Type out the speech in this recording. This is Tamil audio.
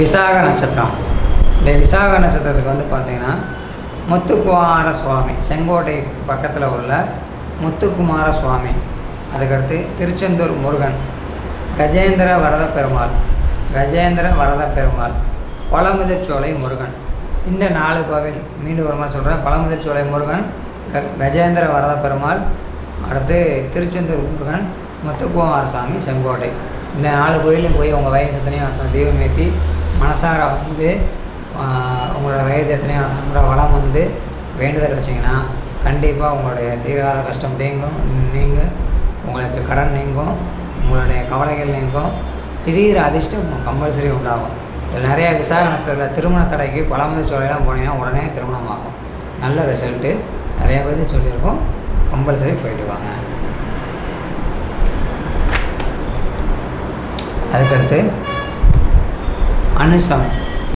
விசாக நட்சத்திரம். இந்த விசாக நட்சத்திரத்துக்கு வந்து பார்த்திங்கன்னா முத்துக்குமார சுவாமி, செங்கோட்டை பக்கத்தில் உள்ள முத்துக்குமார சுவாமி, அதுக்கடுத்து திருச்செந்தூர் முருகன், கஜேந்திர வரத பெருமாள், கஜேந்திர வரத பெருமாள், பழமுதிர்ச்சோலை முருகன். இந்த 4 கோவில் மீண்டும் ஒரு மாதிரி சொல்கிறேன். பழமுதிர்ச்சோலை முருகன், கஜேந்திர வரத பெருமாள், அடுத்து திருச்செந்தூர் முருகன், முத்துக்குமார சாமி, செங்கோட்டை. இந்த 4 கோயிலும் போய் உங்கள் வயசு எத்தனையோ அத்தனை தெய்வம் ஏற்றி மனசார வந்து உங்களோட வயது எத்தனையோ அத்தனை முறை வளம் வந்து வேண்டுதல் வச்சிங்கன்னா கண்டிப்பாக உங்களுடைய தீராத கஷ்டம் நீங்கும், உங்களுக்கு கடன் நீங்கும், உங்களுடைய கவலைகள் நீங்கும், திடீர் அதிர்ஷ்டம் கம்பல்சரி உண்டாகும். இதில் நிறைய விசாக நட்சத்திரத்தில் திருமண தடைக்கு பழமுதிர்ச்சோலையெல்லாம் போனீங்கன்னா உடனே திருமணம் ஆகும். நல்ல ரிசல்ட்டு நிறைய பேர் சொல்லியிருக்கோம். கம்பல்சரி போயிட்டு வாங்க. அதுக்கடுத்து அனுசம்